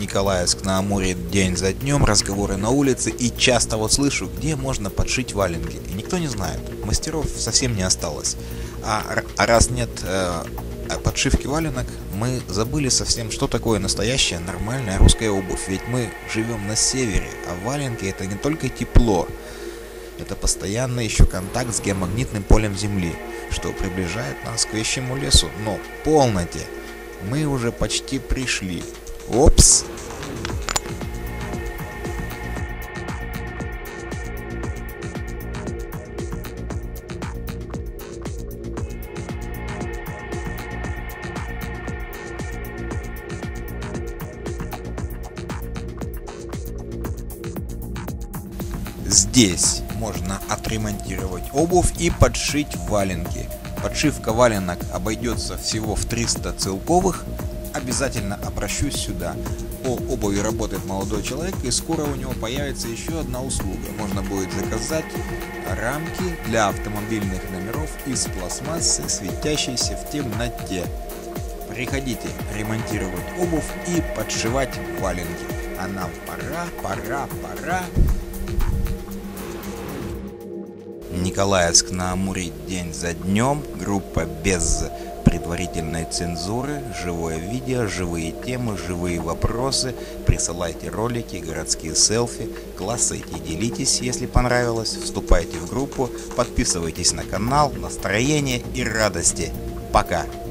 Николаевск на Амуре день за днем, разговоры на улице, и часто вот слышу, где можно подшить валенки. И никто не знает, мастеров совсем не осталось. А раз нет подшивки валенок, мы забыли совсем, что такое настоящая нормальная русская обувь. Ведь мы живем на севере, а валенки — это не только тепло, это постоянно еще контакт с геомагнитным полем Земли, что приближает нас к вещему лесу. Но полноте, мы уже почти пришли. Опс! Здесь можно отремонтировать обувь и подшить валенки. Подшивка валенок обойдется всего в 300 целковых. Обязательно обращусь сюда. По обуви работает молодой человек, и скоро у него появится еще одна услуга. Можно будет заказать рамки для автомобильных номеров из пластмассы, светящейся в темноте. Приходите ремонтировать обувь и подшивать валенки. А нам пора. Николаевск на Амуре день за днем. Группа без предварительной цензуры. Живое видео, живые темы, живые вопросы. Присылайте ролики, городские селфи. Классайте, делитесь, если понравилось. Вступайте в группу. Подписывайтесь на канал. Настроения и радости. Пока!